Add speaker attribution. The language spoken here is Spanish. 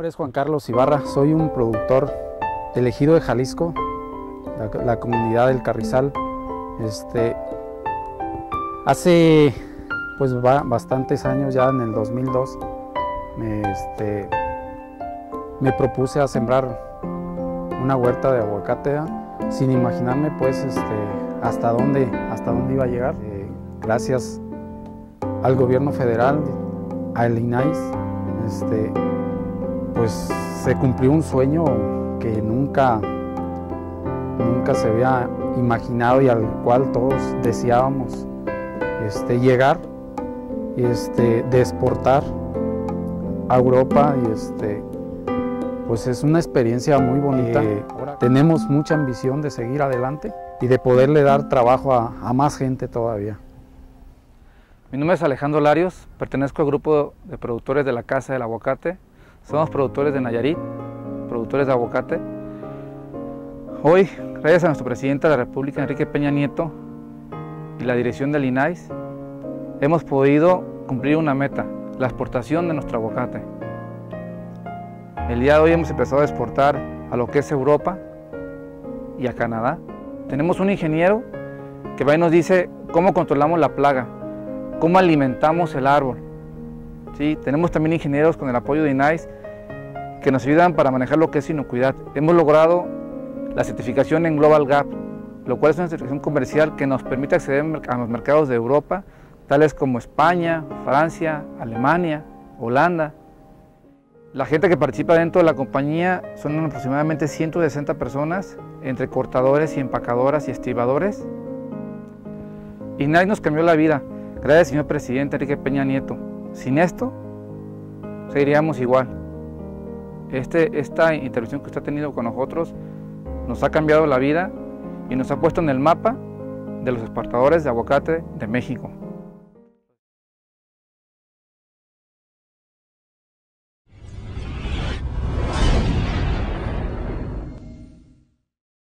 Speaker 1: nombre es Juan Carlos Ibarra, soy un productor del Ejido de Jalisco, la comunidad del Carrizal. Hace pues bastantes años, ya en el 2002, me propuse a sembrar una huerta de aguacate, sin imaginarme pues hasta dónde iba a llegar. Gracias al gobierno federal, al INAIS, pues se cumplió un sueño que nunca se había imaginado y al cual todos deseábamos llegar, de exportar a Europa, y pues es una experiencia muy bonita. Tenemos mucha ambición de seguir adelante y de poderle dar trabajo a más gente todavía.
Speaker 2: Mi nombre es Alejandro Larios, pertenezco al grupo de productores de la Casa del Aguacate. Somos productores de Nayarit, productores de aguacate. Hoy, gracias a nuestro presidente de la República, Enrique Peña Nieto, y la dirección del INAIS, hemos podido cumplir una meta, la exportación de nuestro aguacate. El día de hoy hemos empezado a exportar a lo que es Europa y a Canadá. Tenemos un ingeniero que va y nos dice cómo controlamos la plaga, cómo alimentamos el árbol. ¿Sí? Tenemos también ingenieros con el apoyo de INAIS que nos ayudan para manejar lo que es inocuidad. Hemos logrado la certificación en Global Gap, lo cual es una certificación comercial que nos permite acceder a los mercados de Europa, tales como España, Francia, Alemania, Holanda. La gente que participa dentro de la compañía son aproximadamente 160 personas, entre cortadores y empacadoras y estibadores. INAIS nos cambió la vida, gracias al señor presidente Enrique Peña Nieto. Sin esto, seguiríamos igual. Esta intervención que usted ha tenido con nosotros nos ha cambiado la vida y nos ha puesto en el mapa de los exportadores de aguacate de México.